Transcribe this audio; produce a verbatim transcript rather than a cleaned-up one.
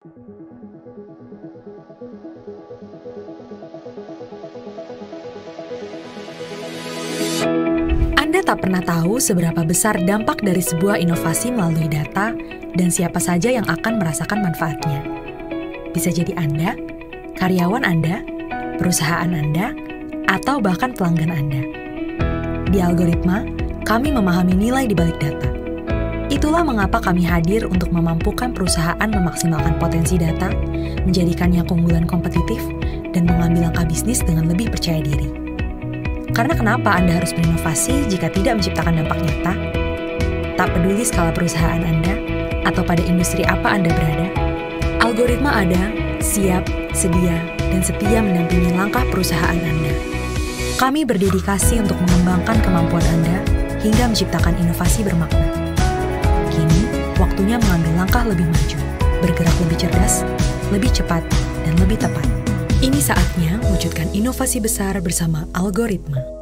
Anda tak pernah tahu seberapa besar dampak dari sebuah inovasi melalui data dan siapa saja yang akan merasakan manfaatnya. Bisa jadi Anda, karyawan Anda, perusahaan Anda, atau bahkan pelanggan Anda. Di Algoritma, kami memahami nilai di balik data. Itulah mengapa kami hadir untuk memampukan perusahaan memaksimalkan potensi data, menjadikannya keunggulan kompetitif, dan mengambil langkah bisnis dengan lebih percaya diri. Karena kenapa Anda harus berinovasi jika tidak menciptakan dampak nyata? Tak peduli skala perusahaan Anda, atau pada industri apa Anda berada, Algoritma ada, siap, sedia, dan setia mendampingi langkah perusahaan Anda. Kami berdedikasi untuk mengembangkan kemampuan Anda hingga menciptakan inovasi bermakna. Kini, waktunya mengambil langkah lebih maju, bergerak lebih cerdas, lebih cepat, dan lebih tepat. Ini saatnya wujudkan inovasi besar bersama Algoritma.